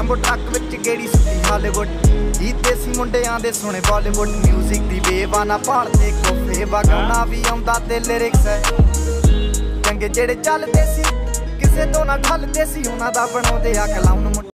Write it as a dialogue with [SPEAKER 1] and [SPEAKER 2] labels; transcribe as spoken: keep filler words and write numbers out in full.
[SPEAKER 1] Tempo truck विच गेड़ी सुटी Hollywood जी देसी मुंडियां दे सुने बॉलीवुड म्यूजिक दी वेव ना भालदे कोफे वगाउणा भी आउंदा ते लिरिक्स है चंगे जेड़े चलदे सी किसे तो ना ठलदे सी उन्हां दा बनाउंदे आ कलाउन।